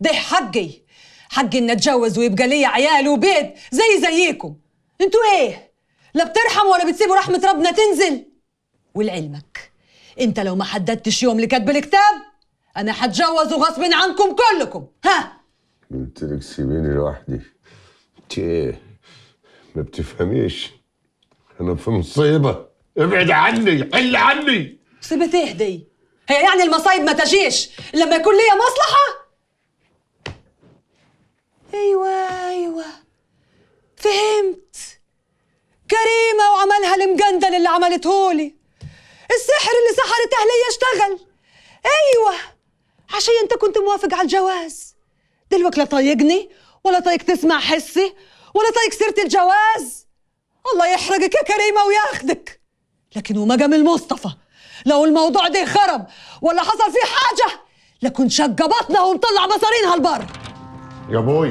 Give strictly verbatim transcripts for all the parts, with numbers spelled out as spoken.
ده حقي، حقي ان اتجوز ويبقى لي عيال وبيت زي زيكم. انتوا ايه؟ لا بترحموا ولا بتسيبوا رحمة ربنا تنزل؟ ولعلمك انت لو ما حددتش يوم لكتب الكتاب انا حتجوز غصب عنكم كلكم. ها قلت لك سيبيني لوحدي. انت ايه ما بتفهميش؟ انا في مصيبه، ابعد عني، حل عني. مصيبة ايه دي؟ هي يعني المصايب ما تجيش لما يكون ليا مصلحة؟ ايوه ايوه فهمت. كريمة وعملها المجندل اللي عملتهولي، السحر اللي سحرت اهلي اشتغل. ايوه عشان انت كنت موافق على الجواز. دلوقتي لا طايقني ولا طايق تسمع حسي ولا طايق سيرة الجواز. الله يحرقك يا كريمة وياخدك. لكن ومقام المصطفى لو الموضوع ده خرب ولا حصل فيه حاجة لكن شق بطنها ونطلع مصارينها البر. يا بوي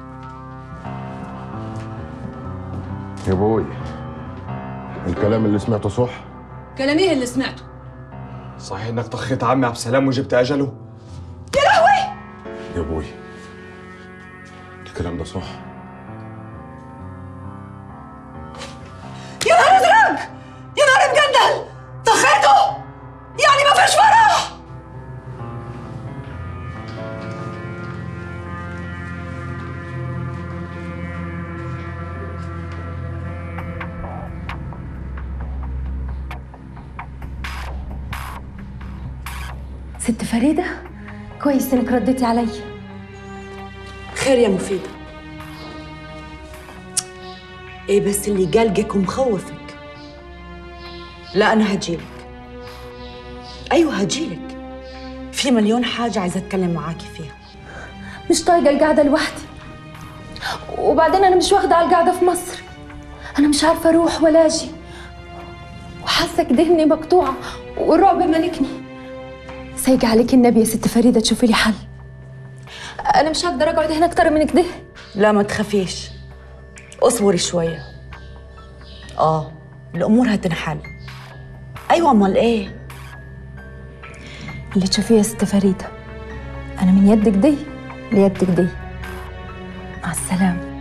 يا بوي، الكلام اللي سمعته صح؟ كلام ايه اللي سمعته؟ صحيح انك طخيت عمي عبد السلام وجبت اجله؟ يا لهوي يا بوي الكلام ده صح؟ يا نهار ازرق، يا نهار مجندل، طخيته يعني ما فيش فرح. ست فريدة كويس انك رديتي علي. خير يا مفيدة؟ ايه بس اللي قلقك ومخوفك؟ لا انا هجيلك، ايوه هجيلك، في مليون حاجة عايزة اتكلم معاكي فيها. مش طايقة القعدة لوحدي، وبعدين انا مش واخدة على القعدة في مصر. انا مش عارفة اروح ولا اجي، وحاسة كده اني مقطوعة والرعب ملكني. سايقة عليك النبي يا ست فريدة تشوفي لي حل. انا مش هقدر اقعد هنا اكتر من كده. لا ما تخافيش، اصبري شوية. اه الامور هتنحل. ايوه امال ايه؟ اللي تشوفيه يا ست فريدة، انا من يدك دي ليدك دي. مع السلامة.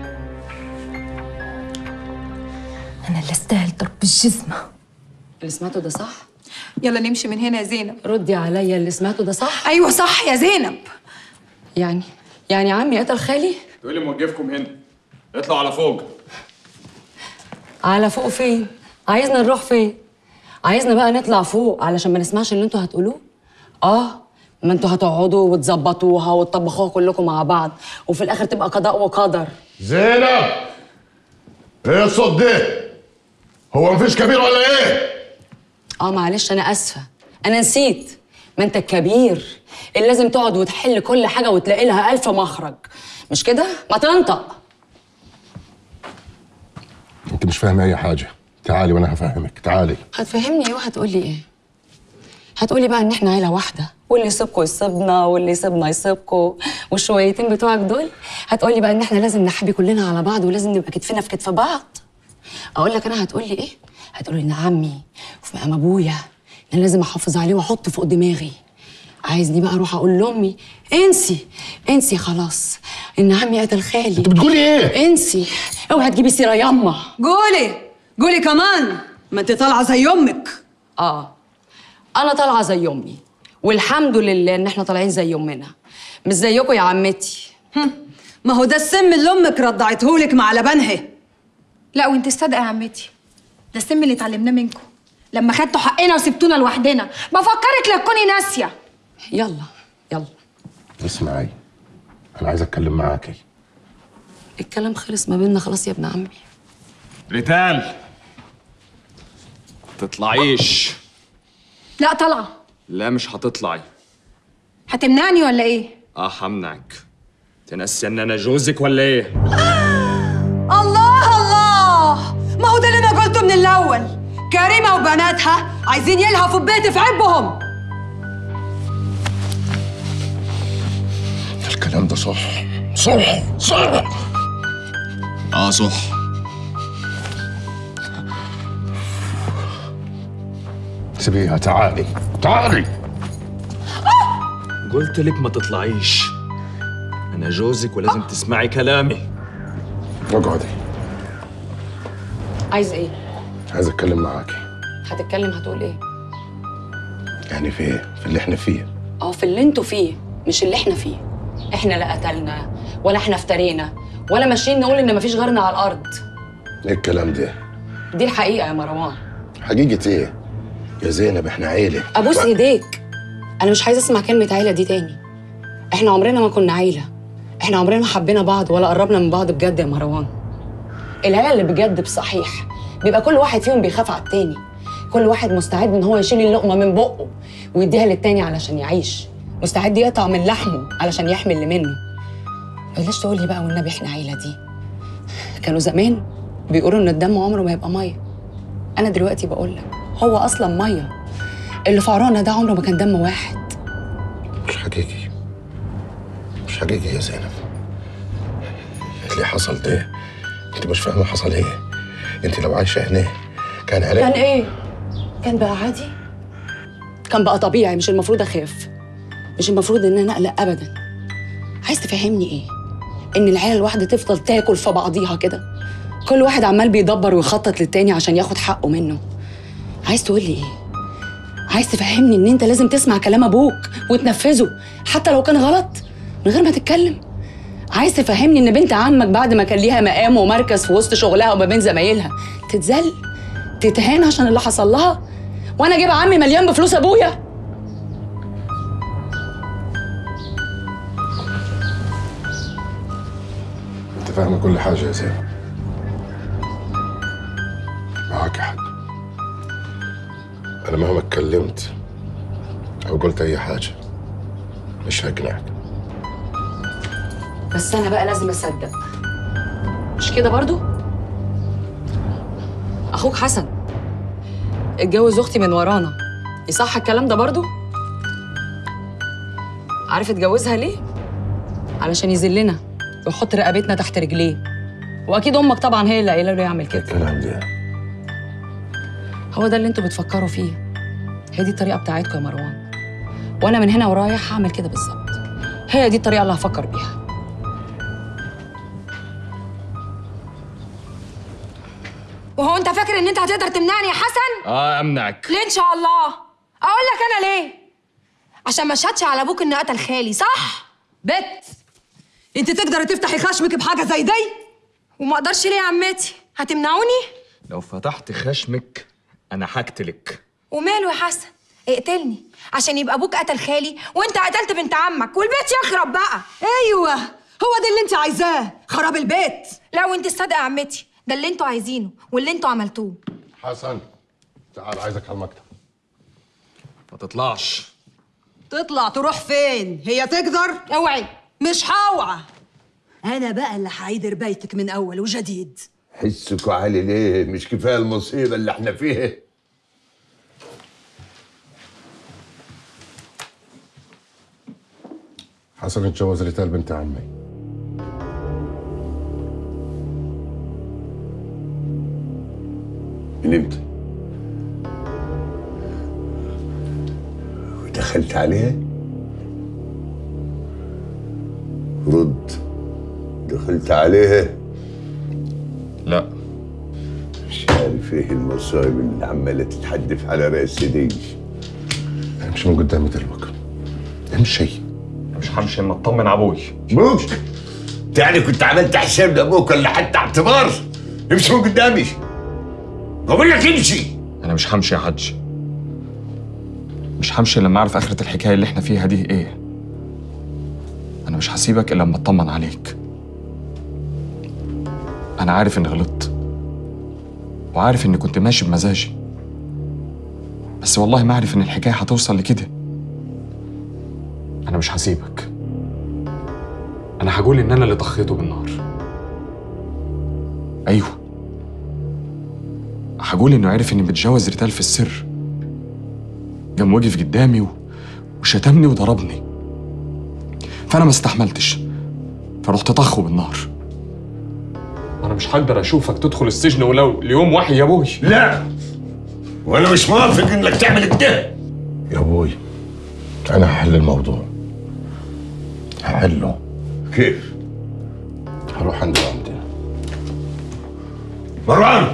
انا اللي استاهل ضرب الجزمة. اللي سمعته ده صح؟ يلا نمشي من هنا يا زينب. ردي عليا، اللي سمعته ده صح؟ ايوه صح يا زينب. يعني يعني عمي قتل خالي؟ تقولي موقفكم هنا، اطلعوا على فوق. على فوق فين؟ عايزنا نروح فين؟ عايزنا بقى نطلع فوق علشان ما نسمعش اللي انتوا هتقولوه؟ اه ما انتوا هتقعدوا وتظبطوها وتطبخوها كلكم مع بعض وفي الاخر تبقى قضاء وقدر. زينب ايه الصوت ده؟ هو مفيش كبير ولا ايه؟ اه معلش انا اسفه، انا نسيت. ما انت الكبير اللي لازم تقعد وتحل كل حاجه وتلاقي لها الف مخرج، مش كده؟ ما تنطق. انت مش فاهمه اي حاجه، تعالي وانا هفهمك. تعالي. هتفهمني ايه وهتقولي ايه؟ هتقولي بقى ان احنا عيله واحده واللي يسيبكوا يسيبنا واللي يسيبنا يسيبكوا والشويتين بتوعك دول. هتقولي بقى ان احنا لازم نحبي كلنا على بعض ولازم نبقى كتفنا في كتف بعض. اقول لك انا هتقولي ايه؟ هتقولي ان عمي وفي مقام ابويا انا لازم احافظ عليه واحطه فوق دماغي. عايزني بقى اروح اقول لامي انسي انسي خلاص ان عمي قتل خالي. انت بتقولي ايه؟ انسي، اوعي تجيبي سيره ياما. قولي قولي كمان، ما انت طالعه زي امك. اه انا طالعه زي امي، والحمد لله ان احنا طالعين زي امنا، مش زيكم يا عمتي. ما هو ده السم اللي امك رضعتهولك مع لبنها. لا وانت صادقه يا عمتي، ده السم اللي اتعلمناه منكم لما خدتوا حقنا وسبتونا لوحدنا. بفكرك لا تكوني ناسيه. يلا يلا اسمعي، انا عايز اتكلم معاكي. الكلام خلص ما بيننا خلاص يا ابن عمي. ريتال تطلعيش. لا طالعه. لا مش هتطلعي. هتمنعني ولا ايه؟ اه همنعك. تنسي ان انا جوزك ولا ايه؟ الله الله، ما هو ده اللي انا قلته من الاول. كريمه وبناتها عايزين يلهفوا ببيتي في عبهم. الكلام ده صح صح صح. اه صح. سيبيها. تعالي تعالي. قلت لك ما تطلعيش. أنا جوزك ولازم تسمعي كلامي. اقعدي. عايز ايه؟ عايز اتكلم معاكي. هتتكلم هتقول ايه؟ يعني في ايه؟ في اللي احنا فيه. اه في اللي انتوا فيه مش اللي احنا فيه. احنا لا قتلنا ولا احنا افترينا ولا ماشيين نقول ان مفيش غيرنا على الارض. ايه الكلام ده؟ دي الحقيقه يا مروان. حقيقة ايه؟ يا زينب احنا عيلة. ابوس ايديك، انا مش عايزه اسمع كلمه عيله دي تاني. احنا عمرنا ما كنا عيله، احنا عمرنا ما حبينا بعض ولا قربنا من بعض بجد يا مروان. العيله اللي بجد بصحيح بيبقى كل واحد فيهم بيخاف على التاني، كل واحد مستعد ان هو يشيل اللقمه من بقه ويديها للتاني علشان يعيش، مستعد يقطع من لحمه علشان يحمي اللي منه. بلاش تقول لي بقى والنبي احنا عيله دي. كانوا زمان بيقولوا ان الدم عمره ما يبقى ميه. انا دلوقتي بقول لك هو اصلا ميه. اللي في عرانا ده عمره ما كان دم واحد. مش حقيقي، مش حقيقي يا زينب. اللي حصل ده انت مش فاهمه حصل ايه. انت لو عايشه هنا كان عليك. كان ايه؟ كان بقى عادي؟ كان بقى طبيعي. مش المفروض اخاف، مش المفروض ان انا اقلق ابدا. عايز تفهمني ايه؟ ان العيله الواحده تفضل تاكل في بعضيها كده، كل واحد عمال بيدبر ويخطط للتاني عشان ياخد حقه منه. عايز تقول لي ايه؟ عايز تفهمني ان انت لازم تسمع كلام ابوك وتنفذه حتى لو كان غلط من غير ما تتكلم؟ عايز تفهمني ان بنت عمك بعد ما كان ليها مقام ومركز في وسط شغلها وما بين زمايلها تتذل تتهان عشان اللي حصل لها؟ وانا جايبه عمي مليان بفلوس ابويا؟ انت فاهمه كل حاجه يا زينب. معاك حق. انا مهما اتكلمت او قلت اي حاجه مش هقنعك. بس انا بقى لازم اصدق، مش كده برضو؟ اخوك حسن اتجوز اختي من ورانا، يصح الكلام ده برضو؟ عارف اتجوزها ليه؟ علشان يذلنا ويحط رقبتنا تحت رجليه. واكيد امك طبعا هي اللي قايله له يعمل كده. الكلام ده هو ده اللي انتوا بتفكروا فيه، هي دي الطريقه بتاعتكم يا مروان. وانا من هنا ورايح هعمل كده بالظبط. هي دي الطريقه اللي هفكر بيها. وهو انت فاكر ان انت هتقدر تمنعني يا حسن؟ اه امنعك. ليه ان شاء الله؟ اقول لك انا ليه؟ عشان ما اشهدش على ابوك انه قتل خالي، صح؟ بت انت تقدري تفتحي خشمك بحاجه زي دي؟ وما اقدرش ليه يا عمتي؟ هتمنعوني؟ لو فتحت خشمك انا هقتلك. وماله يا حسن؟ اقتلني عشان يبقى ابوك قتل خالي وانت قتلت بنت عمك والبيت يخرب بقى. ايوه هو ده اللي انت عايزاه، خراب البيت. لا وانت الصادقه يا عمتي، ده اللي انتوا عايزينه واللي انتوا عملتوه. حسن تعال عايزك على المكتب. ما تطلعش. تطلع تروح فين؟ هي تقدر؟ اوعي. مش هوعى. انا بقى اللي هعيدر بيتك من اول وجديد. حسكوا عالي ليه؟ مش كفايه المصيبه اللي احنا فيها؟ حسن اتجوز ريتال بنت عمي. من امتى؟ ودخلت عليها؟ رد. دخلت عليها؟ لا. مش عارف ايه المصايب اللي عماله تتحدف على راسي دي. امشي من قدامي دلوقتي. امشي. مش همشي اما اطمن على ابوي. ابوك؟ يعني كنت عملت حساب لابوك ولا حتى اعتبار؟ امشي من قدامي. بقول لك امشي. انا مش همشي يا حاج. مش همشي لما اعرف اخرة الحكايه اللي احنا فيها دي ايه. انا مش هسيبك الا لما اطمن عليك. انا عارف اني غلطت وعارف اني كنت ماشي بمزاجي، بس والله ما اعرف ان الحكايه هتوصل لكده. انا مش هسيبك. انا هقول ان انا اللي طخيته بالنار. ايوه هقول انه عرف اني متجوز ريتال في السر. قام وقف قدامي وشتمني وضربني، فانا ما استحملتش فرحت طخه بالنار. انا مش هقدر اشوفك تدخل السجن ولو ليوم واحد يا ابوي. لا وانا مش موافق انك تعمل كده. يا ابوي انا هحل الموضوع، هحله. كيف؟ هروح عند والدي. مروان،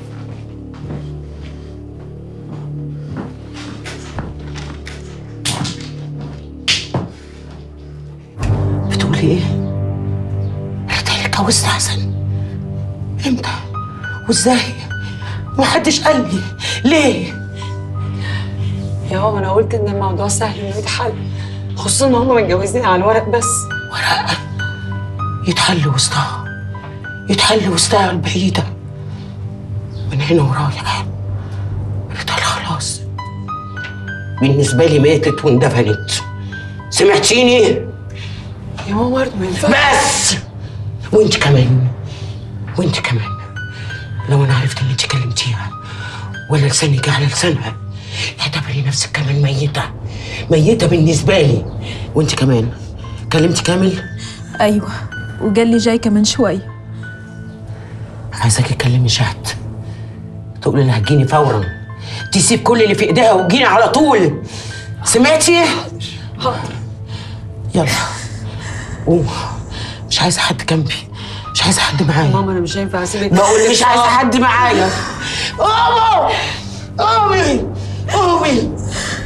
بتقولي ايه؟ ريتاني اتجوزت حسن؟ امتى؟ وازاي؟ محدش قال لي ليه؟ يا ماما انا قلت ان الموضوع سهل انه يتحل، خصوصا ان هم متجوزين على الورق بس. ورقة يتحل وسطها، يتحل وسطها البعيدة. من هنا ورايح ريتال خلاص بالنسبة لي ماتت واندفنت. سمعتيني؟ يا ماما برضه ما ينفعش. بس وانت كمان، وانت كمان لو انا عرفت ان انت كلمتيها ولا لساني جه على لسانها اعتبري نفسك كمان ميتة، ميتة بالنسبة لي. وانت كمان كلمتي كامل؟ ايوه، وقال لي جاي كمان شوي. عايزاكي تكلمي شهد، تقولي لها هتجيني فورا، تسيب كل اللي في ايديها وتجيني على طول. سمعتي؟ حاضر. يلا قوم، مش عايزة حد جنبي، مش عايزة حد معايا. ماما انا مش هينفع اسيبك. بقول مش عايزة حد معايا. قومي قومي قومي.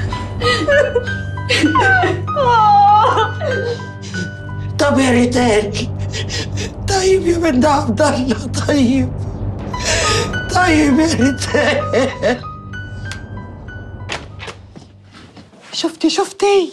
طب يا ريتال، طيب يا بنت عبد الله، طيب طيب يا ريتال. شفتي شفتي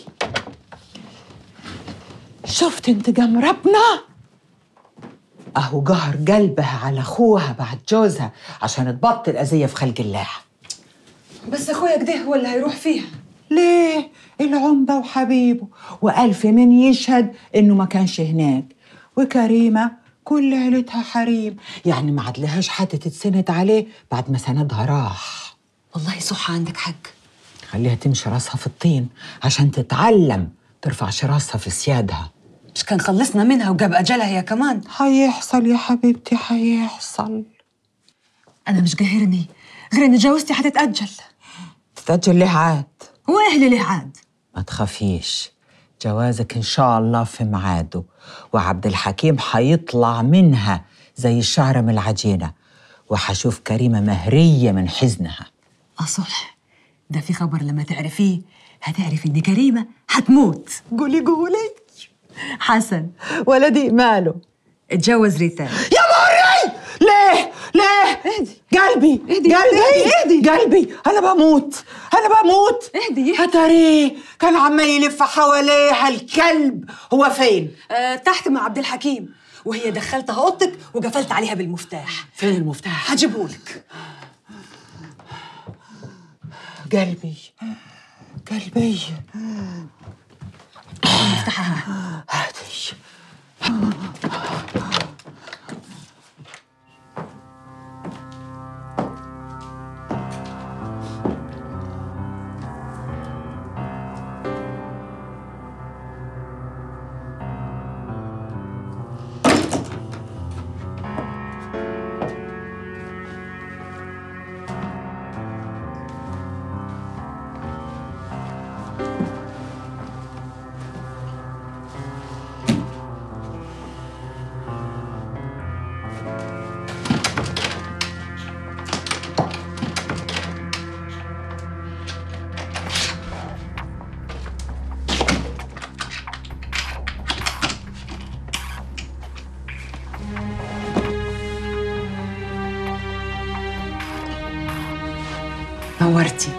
شفتي انتقام ربنا؟ اهو قهر قلبها على اخوها بعد جوزها عشان تبطل اذيه في خلق الله. بس اخويا كده هو اللي هيروح فيها. ليه؟ العمده وحبيبه، والف من يشهد انه ما كانش هناك. وكريمه كل عيلتها حريم، يعني ما عدلهاش حد تتسند عليه بعد ما سندها راح. والله صح، عندك حق. خليها تمشي راسها في الطين عشان تتعلم ترفعش راسها في سيادها. مش كان خلصنا منها وجاب اجلها هي كمان؟ هيحصل يا حبيبتي، هيحصل. انا مش قاهرني غير ان جوازتي هتتاجل. تتأجل ليه عاد؟ هو اهلي ليه عاد؟ ما تخافيش، جوازك إن شاء الله في ميعاده، وعبد الحكيم حيطلع منها زي الشعرة من العجينة، وحشوف كريمة مهرية من حزنها. أصح، ده في خبر لما تعرفيه هتعرفي إن كريمة هتموت. قولي قولي. حسن ولدي ماله؟ اتجوز ريتال. يا مري! ليه؟ ليه؟ اهدي قلبي اهدي قلبي اهدي قلبي، أنا بموت أنا بموت. اهدي اهدي. أتاريه كان عمال يلف حواليها الكلب، هو فين؟ أه تحت مع عبد الحكيم، وهي دخلتها اوضتك وقفلت عليها بالمفتاح. فين المفتاح؟ هجيبهولك. قلبي قلبي. افتحها. هاتي. نورتي.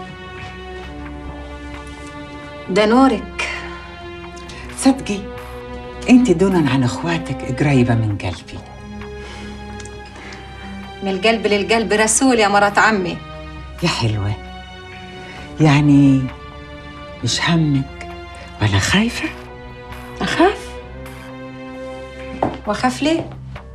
ده نورك. صدقي انت دونا عن اخواتك قريبه من قلبي. من القلب للقلب رسول يا مرات عمي. يا حلوه، يعني مش همك ولا خايفه؟ أخاف؟ وأخاف ليه؟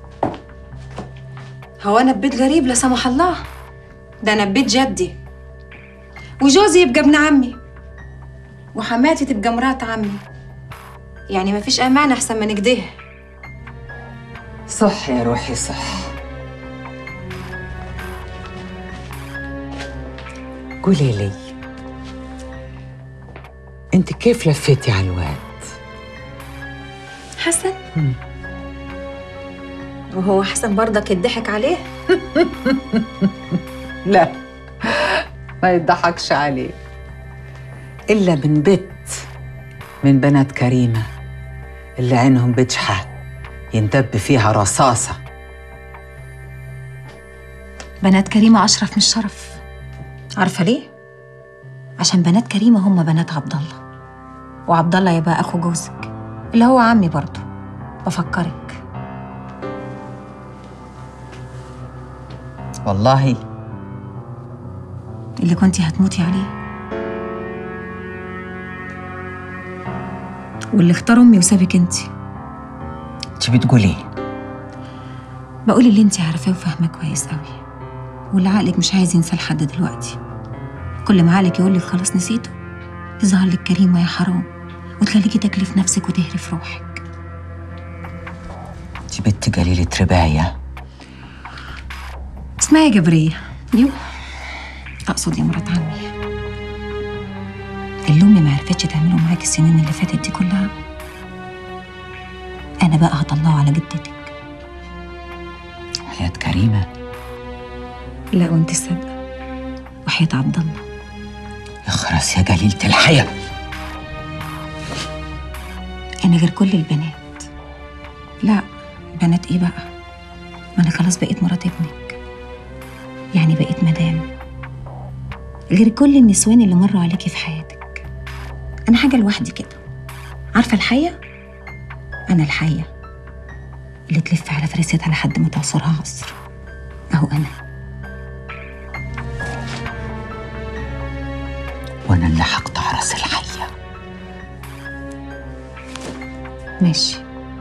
هو أنا ببيت غريب لا سمح الله؟ ده أنا ببيت جدي، وجوزي يبقى ابن عمي، وحماتي تبقى مرات عمي. يعني مفيش أمان أحسن من كده. صح يا روحي صح. قولي لي، انت كيف لفيتي على الواد؟ حسن؟ وهو حسن برضك يضحك عليه؟ لا، ما يضحكش عليه إلا من بنت من بنات كريمة اللي عينهم بجحة يندب فيها رصاصة. بنات كريمة أشرف من الشرف. عارفة ليه؟ عشان بنات كريمة هم بنات عبد الله، وعبد الله يبقى أخو جوزك اللي هو عمي برضه. بفكرك. والله اللي كنتي هتموتي عليه، واللي اختار أمي وسابك انتي. انت بتقولي ايه؟ بقول اللي انتي عارفاه وفاهماه كويس قوي، واللي عقلك مش عايز ينساه لحد دلوقتي. كل ما عقلك يقول لك خلاص نسيته، يظهر لك كريمة يا حرام، وتخليكي تاكلي في نفسك وتهري في روحك. انت بنت قليلة رباية. اسمعي يا جبرية، يو أقصد يا مرات عمي، اللي أمي ما عرفتش تعمله معاك السنين اللي فاتت دي كلها، أنا بقى هطلعه على جدتك. حياة كريمة؟ لا وانت صادقة، وحياة عبد الله. يخرس يا قليلة الحياة. أنا غير كل البنات. لا، بنات إيه بقى؟ ما أنا خلاص بقيت مرات ابنك، يعني بقيت مدام، غير كل النسوان اللي مروا عليكي في حياتك. أنا حاجة لوحدي كده. عارفة الحية؟ أنا الحية اللي تلف على فريستها لحد ما تعصرها عصر. أهو أنا. وأنا اللي هقطع راس الحية. ماشي،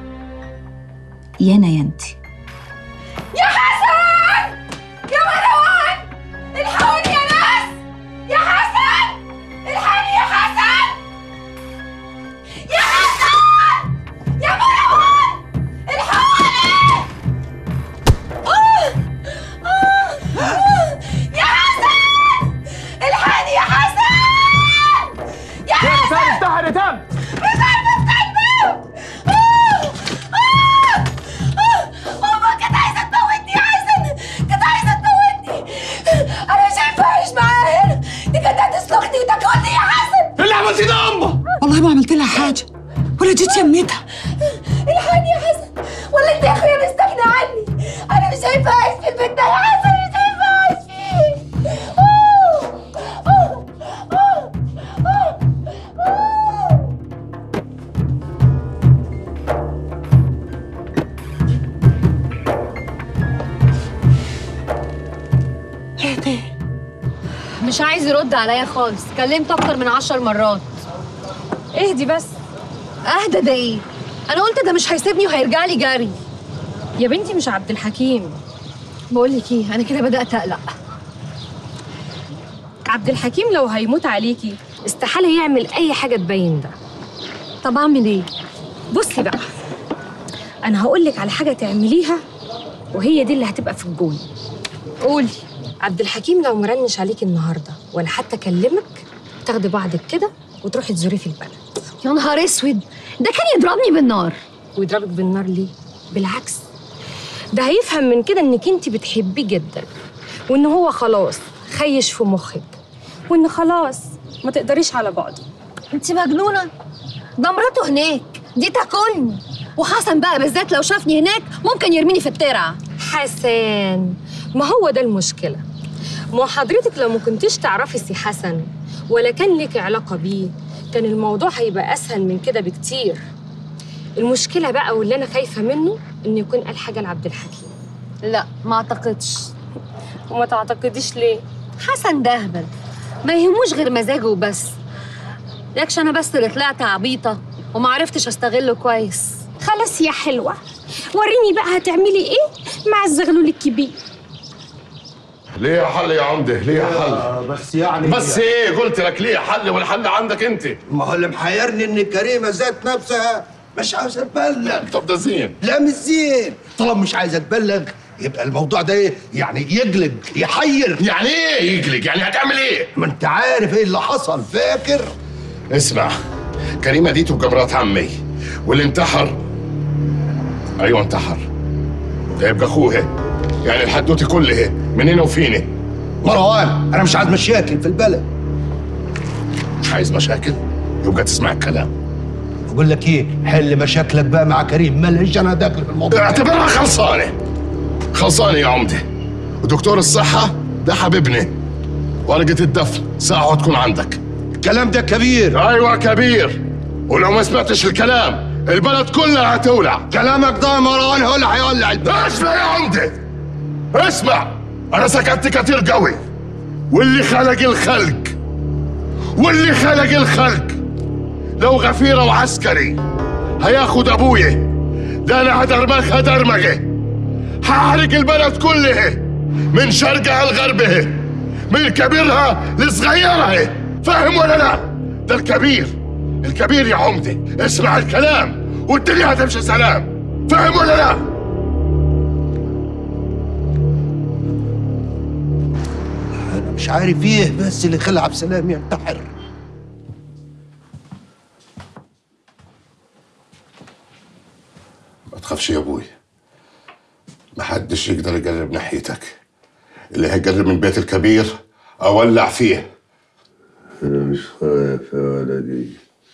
يا أنا يا أنتي. يا حسن! يا مروان! الحقوني يا ناس! يا حسن! الحقني يا حسن! يا حسن! يا مروان! الحقوني! آه! آه! آه! يا حسن! الحقني يا حسن! يا حسن! افتح يا ريتام! ريتام افتح الباب! آه! آه! آه! ماما كانت عايزة تموتني يا حسن! كانت عايزة تموتني! أنا مش عارفة أعيش معاها هنا! دي كانت هتسلخني وتاكلني يا حسن! ايه اللي عملتيه ده يا امه؟ والله ما عملت لها حاجة ولا جيت يميتها. الحقني يا حسن! ولا أنت يا أخويا مستغني عني! أنا مش عارفة أعيش في البيت ده يا حسن! مش عارفة أعيش فيه! آه! آه! آه! آه! آه! مش عايز يرد عليا خالص، كلمت اكتر من عشر مرات. اهدي بس. اهدى ده ايه؟ انا قلت ده مش هيسيبني وهيرجع لي جري. يا بنتي مش عبد الحكيم. بقول لك ايه، انا كده بدات اقلق. عبد الحكيم لو هيموت عليكي استحالة يعمل أي حاجة تبين ده. طب اعمل ايه؟ بصي بقى، أنا هقولك على حاجة تعمليها وهي دي اللي هتبقى في الجون. قولي. عبد الحكيم لو مرنش عليكي النهاردة ولا حتى كلمك، تاخدي بعضك كده وتروحي تزوريه في البلد. يا نهار اسود، ده كان يضربني بالنار. ويضربك بالنار ليه؟ بالعكس، ده هيفهم من كده إنك أنت بتحبيه جدا، وإن هو خلاص خيش في مخك، وإن خلاص ما تقدريش على بعض. انت مجنونه؟ ده مراته هناك، دي تاكلني. وحسن بقى بالذات لو شافني هناك ممكن يرميني في الترعه. حسن، ما هو ده المشكلة. ما حضرتك لو ما كنتيش تعرفي سي حسن ولا كان لك علاقة بيه، كان الموضوع هيبقى أسهل من كده بكتير. المشكلة بقى واللي أنا خايفة منه إنه يكون قال حاجة لعبد الحكيم. لا ما اعتقدش. وما تعتقديش ليه؟ حسن ده اهبل، ما يهموش غير مزاجه وبس. لكش انا بس اللي طلعت عبيطه وما عرفتش استغله كويس. خلاص يا حلوة، وريني بقى هتعملي إيه مع الزغلول الكبير. ليه يا حل يا عمده؟ ليه يا حل؟ آه بس يعني بس ايه؟ قلت لك ليه يا حل والحل عندك انت. ما هو اللي محيرني ان كريمه ذات نفسها مش عاوزه تبلغ. طب ده زين. لا مش زين، طالما مش عايزه تبلغ يبقى الموضوع ده ايه؟ يعني يقلق يحير. يعني ايه يقلق؟ يعني هتعمل ايه؟ ما انت عارف ايه اللي حصل، فاكر؟ اسمع، كريمه دي تبقى مرات عمي، واللي انتحر ايوه انتحر. ده يبقى اخوه، يعني الحدوته كلها من هنا وفيني. مروان انا مش عايز مشاكل في البلد. مش عايز مشاكل؟ يبقى تسمع الكلام. بقول لك ايه، حل مشاكلك بقى مع كريم، ماليش انا داخل في الموضوع. اعتبرها خلصانه خلصانه يا عمدي. ودكتور الصحه ده حبيبني. ورقه الدفن ساعه تكون عندك. الكلام ده كبير. ايوه كبير، ولو ما سمعتش الكلام البلد كلها هتولع. كلامك ده يا مروان هو اللي هيولع البلد. اسمع يا عمدي، اسمع. انا سكت كتير قوي، واللي خلق الخلق واللي خلق الخلق لو غفيره وعسكري هياخد ابويا ده انا هدرمخها درمغه. هحرق البلد كلها من شرقها لغربها، من كبيرها لصغيرها. فاهم ولا لا؟ ده الكبير الكبير يا عمدي. اسمع الكلام والدنيا هتمشي سلام. فاهم ولا لا؟ انا مش عارف ايه بس اللي خلى عبد السلام ينتحر. ما تخافش يا ابوي، محدش يقدر يقرب ناحيتك. اللي هيقرب من بيت الكبير اولع فيه. انا مش خايف يا ولدي،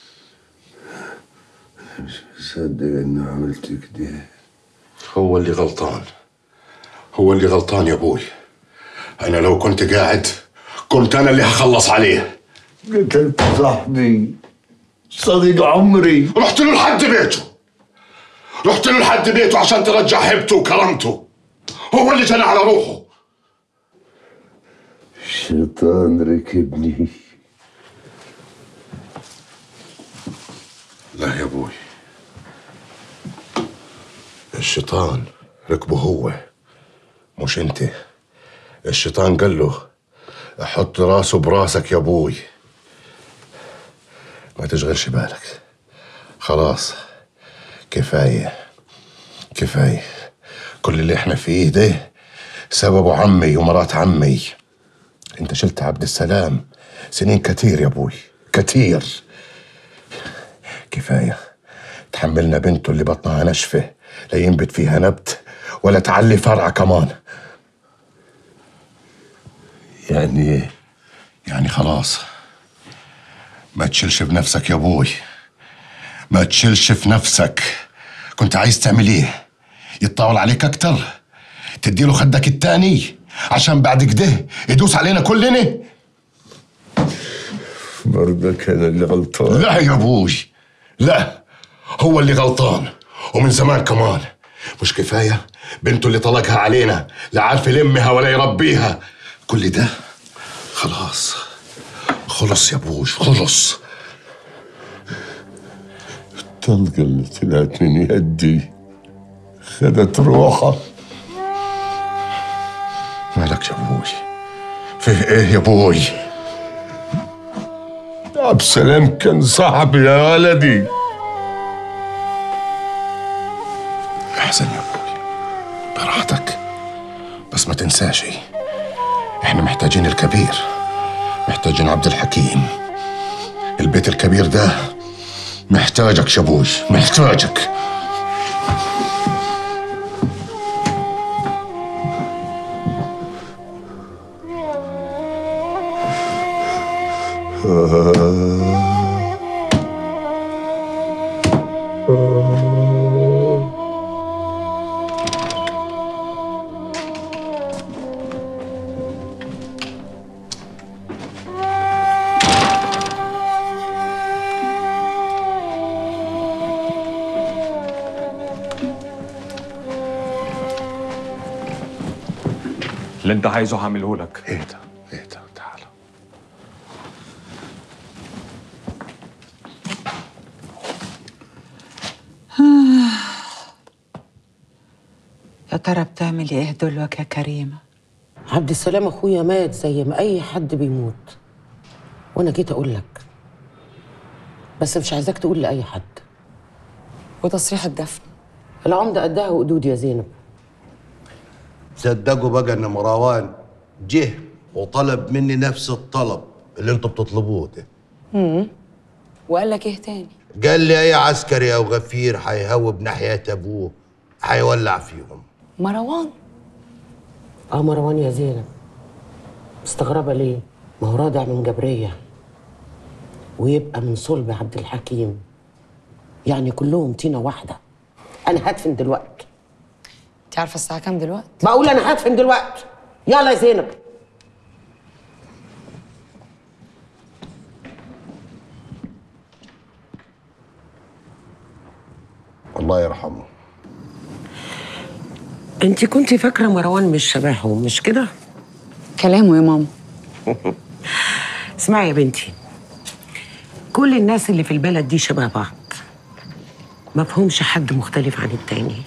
انا مش مصدق اني عملت كده. هو اللي غلطان، هو اللي غلطان يا ابوي. انا لو كنت قاعد كنت انا اللي هخلص عليه. قتلت صاحبي صديق عمري. رحت له لحد بيته، رحت له لحد بيته عشان ترجع هيبته وكرامته. هو اللي جنى على روحه. الشيطان ركبني. لا يا ابوي، الشيطان ركبه هو مش انت. الشيطان قال له احط راسه براسك يا ابوي. ما تشغلش بالك، خلاص كفايه كفايه. كل اللي احنا فيه ده سببه عمي ومرات عمي. انت شلت عبد السلام سنين كتير يا ابوي، كتير. كفايه تحملنا بنته اللي بطنها نشفه لا ينبت فيها نبت ولا تعلي فرع كمان. يعني ايه؟ يعني خلاص ما تشيلش بنفسك يا ابوي، ما تشيلش في نفسك. كنت عايز تعمل ايه؟ يتطاول عليك اكتر؟ تديله خدك التاني عشان بعد كده يدوس علينا كلنا؟ برضك انا اللي غلطان. لا يا ابوي لا، هو اللي غلطان ومن زمان كمان. مش كفايه بنته اللي طلقها علينا لا عارف يلمها ولا يربيها؟ كل ده خلاص خلص يا ابوي، خلص. الطلقه اللي طلعت من يدي خدت روحها. مالك يا ابوي؟ فيه ايه يا ابوي؟ عبد السلام كان صاحبي يا ولدي. احسن يا ابوي، براحتك، بس ما تنساش احنا محتاجين الكبير، محتاجين عبد الحكيم. البيت الكبير ده محتاجك يا ابوي، محتاجك. اللي انت عايزه هعمله لك. ايه ده؟ ايه ده؟ تعال. يا ترى بتعملي ايه دلوقتي يا كريمه؟ عبد السلام اخويا مات زي ما اي حد بيموت، وانا جيت اقول لك، بس مش عايزاك تقول لاي حد. وتصريح الدفن العمده قدها وقدود يا زينب. صدقوا بقى ان مروان جه وطلب مني نفس الطلب اللي انتوا بتطلبوه ده. امم وقال لك ايه تاني؟ قال لي اي عسكري او غفير هيهوب ناحيه ابوه هيولع فيهم. مروان؟ اه مروان يا زينب. مستغربه ليه؟ ما هو رادع من جبريه ويبقى من صلب عبد الحكيم، يعني كلهم طينه واحده. انا هدفن دلوقتي. انت عارفه الساعه كام دلوقتي؟ بقول انا هدفن دلوقتي. يلا يا زينب. الله يرحمه. انت كنتي فاكره مروان مش شبهه مش كده؟ كلامه يا ماما. اسمعي يا بنتي، كل الناس اللي في البلد دي شبه بعض، ما فهمش حد مختلف عن التاني.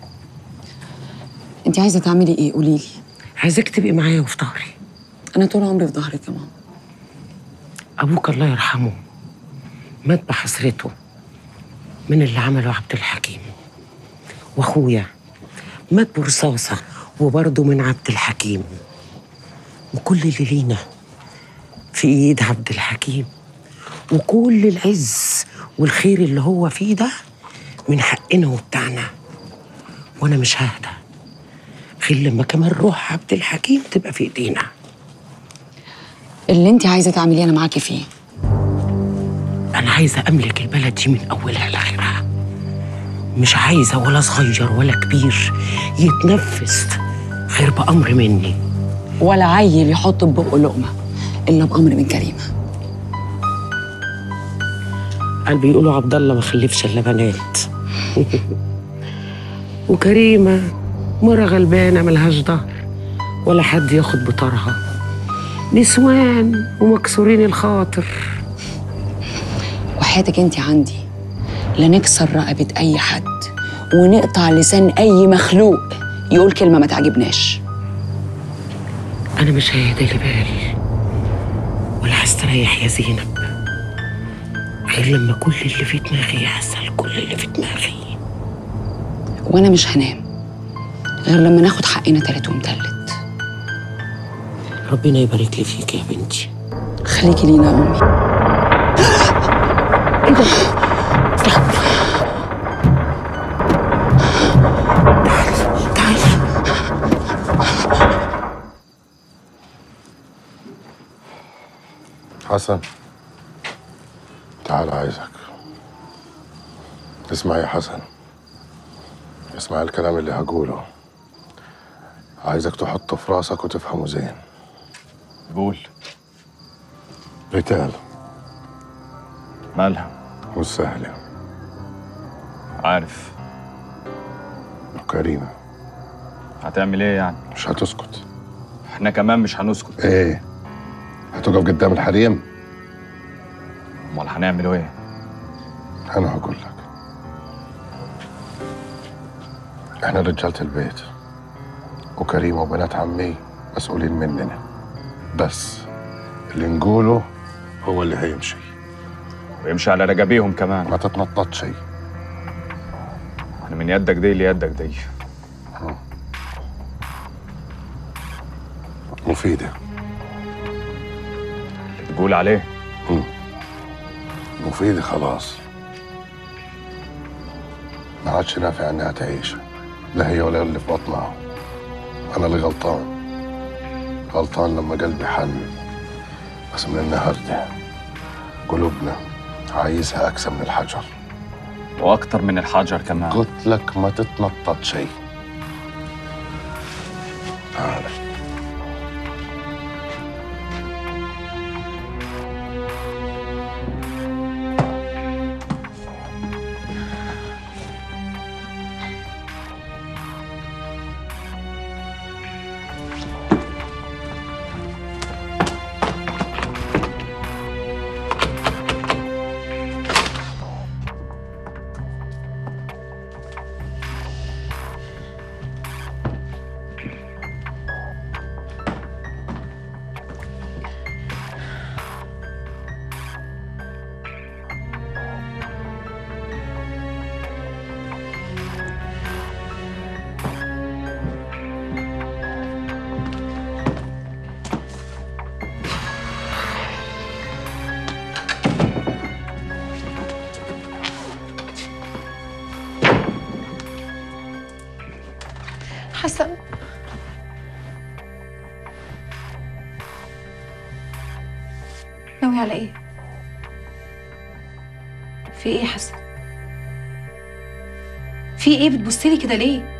انت عايزه تعملي ايه؟ قولي لي. عايزاك تبقي معايا وفي ظهري. انا طول عمري في ظهرك يا ماما. ابوك الله يرحمه مات بحسرته من اللي عمله عبد الحكيم، واخويا مات برصاصه وبرضه من عبد الحكيم، وكل اللي لينا في ايد عبد الحكيم، وكل العز والخير اللي هو فيه ده من حقنا وبتاعنا. وانا مش ههدى غير لما كمان روح عبد الحكيم تبقى في ايدينا. اللي انت عايزه تعمليه انا معاكي فيه. انا عايزه املك البلد دي من اولها لاخرها. مش عايزه ولا صغير ولا كبير يتنفس غير بامر مني، ولا عيل يحط ببقه لقمه الا بامر من كريمه. قال بيقولوا عبد الله ما خلفش الا بنات. وكريمه مرة غلبانه ملهاش ظهر ولا حد ياخد بطارها، نسوان ومكسورين الخاطر. وحياتك انت عندي لا نكسر رقبه اي حد ونقطع لسان اي مخلوق يقول كلمه ما تعجبناش. انا مش هيهدى لي بال ولا هستريح يا زينب غير لما كل اللي في دماغي يحصل، كل اللي في دماغي. وانا مش هنام غير لما ناخد حقنا تالت ومتلت. ربنا يبارك لي فيك يا بنتي. خليكي لينا يا امي. ايه ده؟ تعالي حسن، تعال عايزك. اسمع يا حسن، اسمع الكلام اللي هقوله، عايزك تحطه في راسك وتفهمه زين. قول. ريتال مالها؟ مش سهلة. عارف. وكريمة هتعمل ايه يعني؟ مش هتسكت. احنا كمان مش هنسكت. ايه؟ هتقف قدام الحريم؟ امال هنعملوا ايه؟ انا هقول لك. احنا رجالة البيت وكريمة وبنات عمي مسؤولين مننا، بس اللي نقوله هو اللي هيمشي، ويمشي على رجبيهم كمان. ما تتنططش. انا من يدك دي ليدك دي. مفيدة اللي تقول عليه. مم. مفيدة خلاص، ما عادش نافع انها تعيش، لا هي ولا اللي في بطنها. انا اللي غلطان، غلطان لما قلبي حن. بس من النهارده قلوبنا عايزها اكثر من الحجر، واكتر من الحجر كمان. قلت لك ما تتنطط شيء. تعال. حسن. ناوي على ايه؟ في ايه يا حسن؟ في ايه بتبصلي كده ليه؟